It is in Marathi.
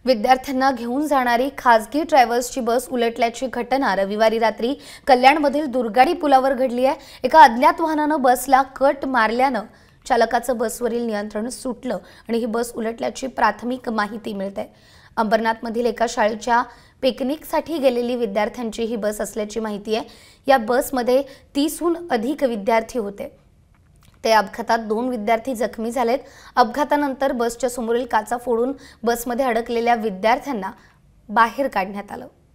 विद्यार्थ्यांना घेऊन जाणारी खासगी ट्रॅव्हल्सची बस उलटल्याची घटना रविवारी रात्री कल्याणमधील दुर्गाडी पुलावर घडली आहे। एका अज्ञात वाहनाने बसला कट मारल्याने चालकाचं बसवरील नियंत्रण सुटलं आणि ही बस उलटल्याची प्राथमिक माहिती मिळते। अंबरनाथमधील एका शाळेच्या पिकनिकसाठी गेलेली विद्यार्थ्यांची ही बस असल्याची माहिती आहे। या बसमध्ये 30हून अधिक विद्यार्थी होते। त्या अपघातात 2 विद्यार्थी जखमी झालेत। अपघातानंतर बसच्या समोरील काचा फोडून बसमध्ये अडकलेल्या विद्यार्थ्यांना बाहेर काढण्यात आलं।